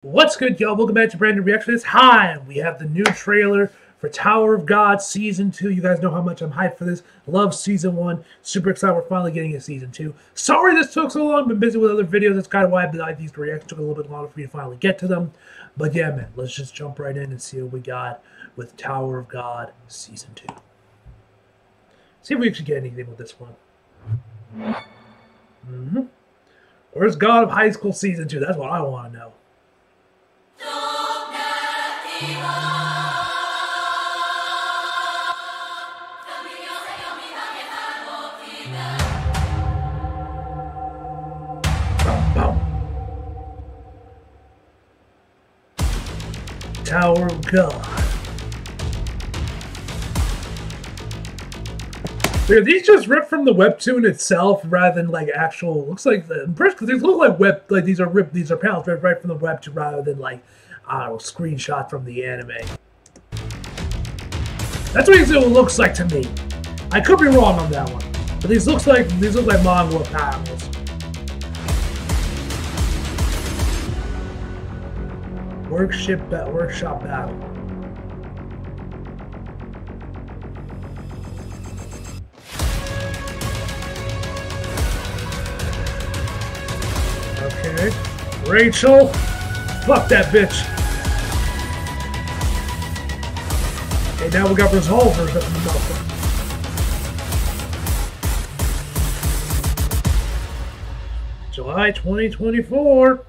What's good, y'all? Welcome back to brand new reaction. Hi, we have the new trailer for Tower of God Season 2. You guys know how much I'm hyped for this. Love Season 1. Super excited we're finally getting a Season 2. Sorry this took so long. Been busy with other videos. That's kind of why these reactions took a little bit longer for me to finally get to them. But yeah, man, let's just jump right in and see what we got with Tower of God Season 2. See if we actually get anything with this one. Where's God of High School Season 2? That's what I want to know. Tower of God. Are these just ripped from the webtoon itself rather than like actual? Looks like because these look like these are ripped. These are panels ripped right from the webtoon rather than like I don't know, screenshot from the anime. That's what it looks like to me. I could be wrong on that one, but these look like manga panels. Workshop battle. Okay, Rachel, fuck that bitch. Okay, now we got resolvers up in the motherfucker. July 2024.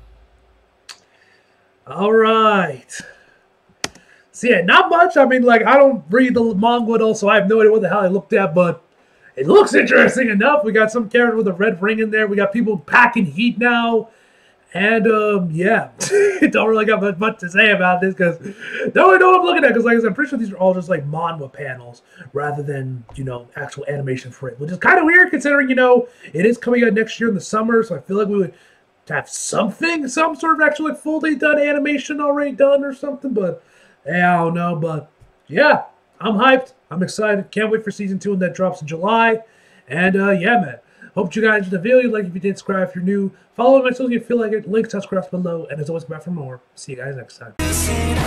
All right. So yeah, not much. I mean, like, I don't read the manga at all, so I have no idea what the hell I looked at, but it looks interesting enough. We got some character with a red ring in there. We got people packing heat now. And, yeah. Don't really got much to say about this because don't know what I'm looking at. Because, like I said, I'm pretty sure these are all just, like, manga panels rather than, you know, actual animation for it. Which is kind of weird considering, you know, it is coming out next year in the summer. So I feel like we would have some sort of actual, like, fully done animation already done or something. But, yeah, I don't know. But, yeah, I'm hyped. I'm excited. Can't wait for Season 2 when that drops in July. And, yeah, man. Hope you guys enjoyed the video. Like if you did, subscribe if you're new. Follow my socials if you feel like it. Links, subscribe below. And as always, back for more. See you guys next time.